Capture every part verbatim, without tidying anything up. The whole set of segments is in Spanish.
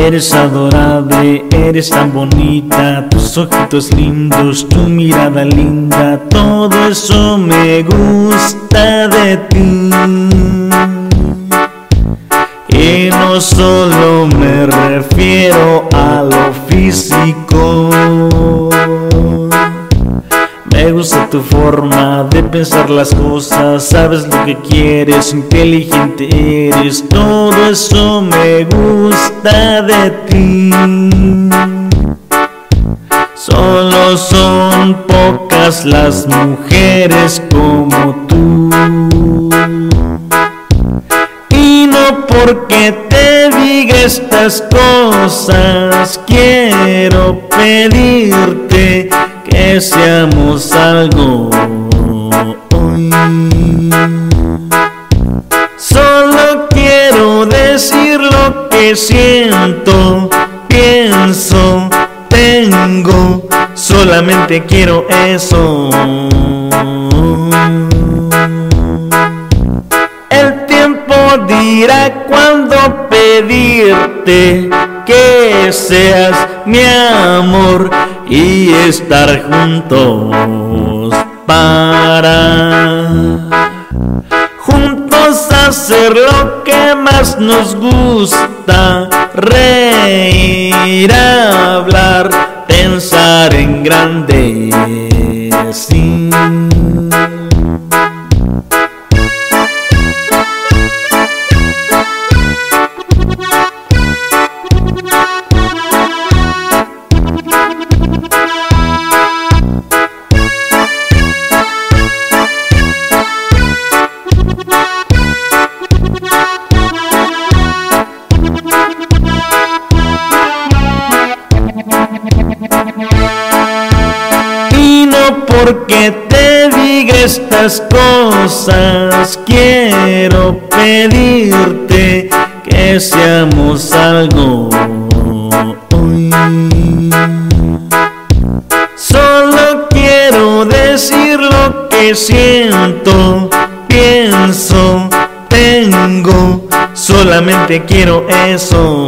Eres adorable, eres tan bonita, tus ojitos lindos, tu mirada linda, todo eso me gusta de ti. Y no solo me refiero a lo físico, me gusta tu forma de pensar las cosas, sabes lo que quieres, inteligente eres, todo eso me gusta de ti. Solo son pocas las mujeres como tú, y no porque te diga estas cosas quiero pedirte que seamos algo hoy. Solo quiero decir lo que siento, pienso, tengo, solamente quiero eso. El tiempo dirá cuándo pedirte que seas mi amor y estar juntos para juntos hacer lo que más nos gusta, reír, hablar, pensar en grande, sí. Y no porque te diga estas cosas quiero pedirte que seamos algo hoy. Solo quiero decir lo que siento, pienso, tengo, solamente quiero eso.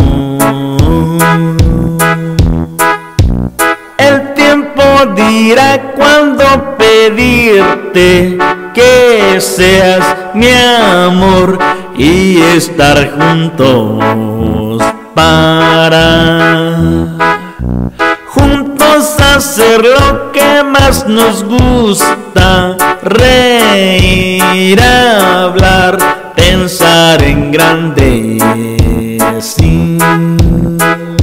El tiempo dirá cuándo pedirte que seas mi amor y estar juntos para juntos hacer lo que más nos gusta, reír, hablar, pensar en grande, sí.